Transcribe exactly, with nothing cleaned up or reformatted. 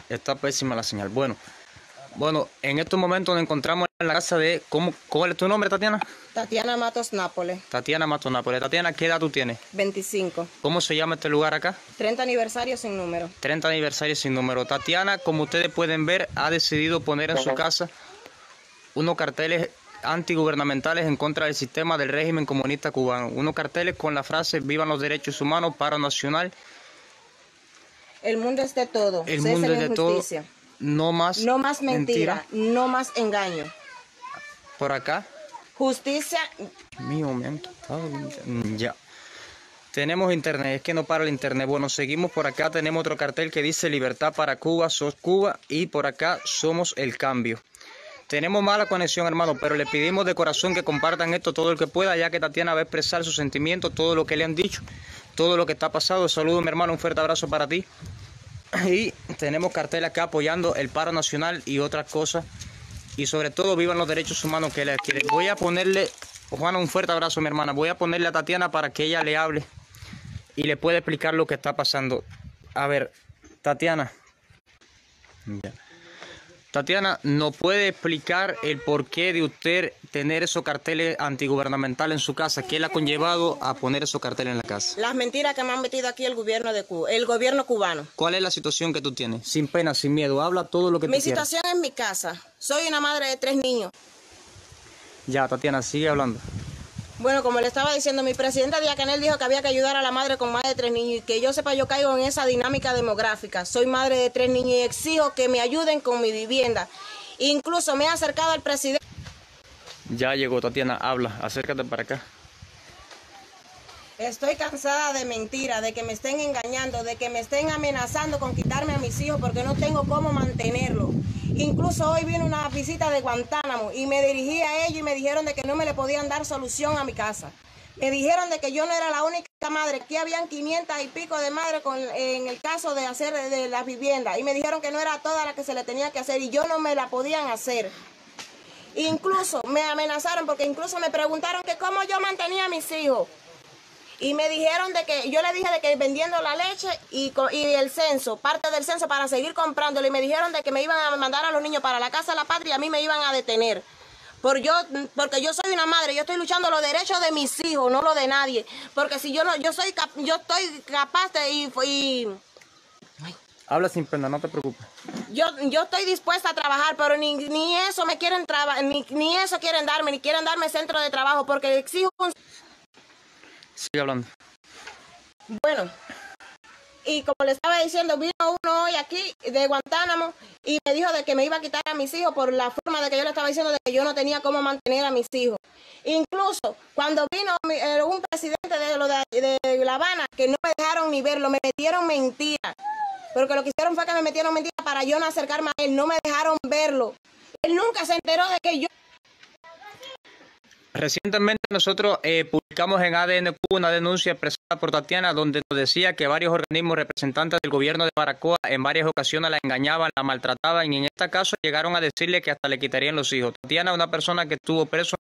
Está pésima la señal. Bueno, bueno, en estos momentos nos encontramos en la casa de... ¿Cómo, ¿Cuál es tu nombre, Tatiana? Tatiana Matos Nápoles. Tatiana Matos Nápoles. Tatiana, ¿qué edad tú tienes? veinticinco. ¿Cómo se llama este lugar acá? treinta aniversario sin número. treinta aniversario sin número. Tatiana, como ustedes pueden ver, ha decidido poner en su casa unos carteles antigubernamentales en contra del sistema del régimen comunista cubano. Unos carteles con la frase "Vivan los derechos humanos, paro nacional". El mundo es de todo. El Cese mundo la es de todo. injusticia. No más, No más mentira, mentira. no más engaño. Por acá. Justicia. Mi momento. Ya. Tenemos internet, es que no para el internet. Bueno, seguimos por acá. Tenemos otro cartel que dice "Libertad para Cuba, sos Cuba", y por acá "Somos el cambio". Tenemos mala conexión, hermano, pero le pedimos de corazón que compartan esto todo el que pueda, ya que Tatiana va a expresar sus sentimientos, todo lo que le han dicho, todo lo que está pasado. Saludos, mi hermano, un fuerte abrazo para ti. Y tenemos cartel acá apoyando el paro nacional y otras cosas. Y sobre todo, vivan los derechos humanos que le quieren. Voy a ponerle, Juana, un fuerte abrazo, mi hermana. Voy a ponerle a Tatiana para que ella le hable y le pueda explicar lo que está pasando. A ver, Tatiana. Ya. Tatiana, ¿nos puede explicar el porqué de usted tener esos carteles antigubernamentales en su casa? ¿Qué le ha conllevado a poner esos carteles en la casa? Las mentiras que me han metido aquí el gobierno de Cuba, el gobierno cubano. ¿Cuál es la situación que tú tienes? Sin pena, sin miedo, habla todo lo que tú Mi quieras. situación en mi casa. Soy una madre de tres niños. Ya, Tatiana, sigue hablando. Bueno, como le estaba diciendo, mi presidente Díaz Canel dijo que había que ayudar a la madre con más de tres niños, y que yo sepa, yo caigo en esa dinámica demográfica. Soy madre de tres niños y exijo que me ayuden con mi vivienda. Incluso me he acercado al presidente. Ya llegó, Tatiana, habla, acércate para acá. Estoy cansada de mentiras, de que me estén engañando, de que me estén amenazando con quitarme a mis hijos porque no tengo cómo mantenerlos. Incluso hoy vino una visita de Guantánamo y me dirigí a ellos y me dijeron de que no me le podían dar solución a mi casa. Me dijeron de que yo no era la única madre, que habían quinientas y pico de madres con, en el caso de hacer de las viviendas. Y me dijeron que no era toda la que se le tenía que hacer y yo no me la podían hacer. Incluso me amenazaron porque incluso me preguntaron que cómo yo mantenía a mis hijos. Y me dijeron de que, yo le dije de que vendiendo la leche y, y el censo, parte del censo para seguir comprándolo. Y me dijeron de que me iban a mandar a los niños para la casa de la patria y a mí me iban a detener. Por yo, porque yo soy una madre, yo estoy luchando los derechos de mis hijos, no los de nadie. Porque si yo no, yo soy, yo estoy capaz de y, y Habla sin pena, no te preocupes. Yo, yo estoy dispuesta a trabajar, pero ni, ni eso me quieren trabajar, ni, ni eso quieren darme, ni quieren darme centro de trabajo, porque exijo un... Sigue hablando. Bueno, y como le estaba diciendo, vino uno hoy aquí de Guantánamo y me dijo de que me iba a quitar a mis hijos por la forma de que yo le estaba diciendo de que yo no tenía cómo mantener a mis hijos. Incluso cuando vino un presidente de, lo de, de La Habana, que no me dejaron ni verlo, me metieron mentiras. Porque lo que hicieron fue que me metieron mentiras para yo no acercarme a él, no me dejaron verlo. Él nunca se enteró de que yo... Recientemente nosotros eh, publicamos en A D N Cuba una denuncia expresada por Tatiana donde nos decía que varios organismos representantes del gobierno de Baracoa en varias ocasiones la engañaban, la maltrataban y en este caso llegaron a decirle que hasta le quitarían los hijos. Tatiana es una persona que estuvo preso